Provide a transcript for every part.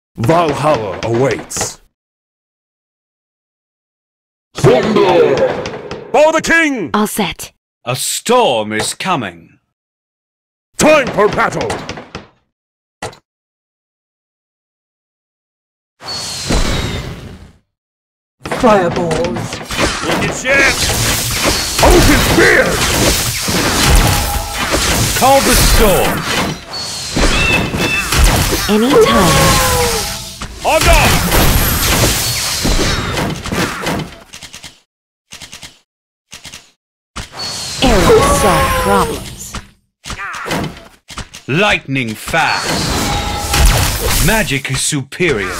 Valhalla awaits. Thunder! For the king! All set. A storm is coming. Time for battle! Fireballs. Wicked ship! Ocean spear! Call the storm. Anytime. On guard! Arrows solve problems. Lightning fast. Magic is superior.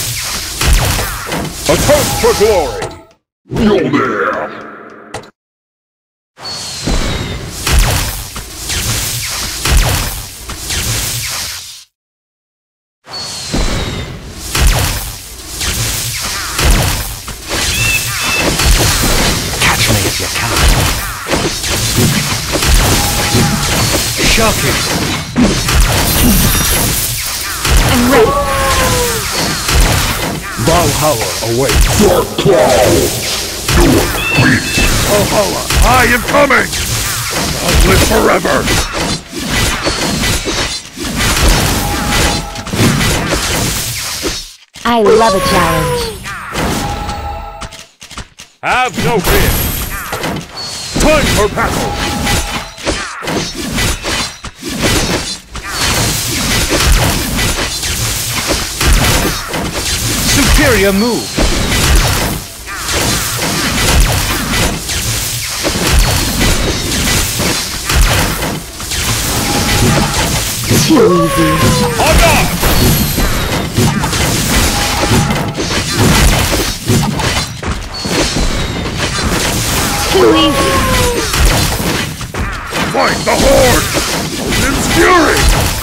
A toast for glory! Mjolnir! Catch me if you can. Shocking. I'm ready. Valhalla awaits. Dark clouds! Do it, please! Valhalla, I am coming! I'll live forever! I love a challenge. Have no fear! Time for battle! Superior move. Too easy. On guard! Too easy. Fight the horde! Odin's fury!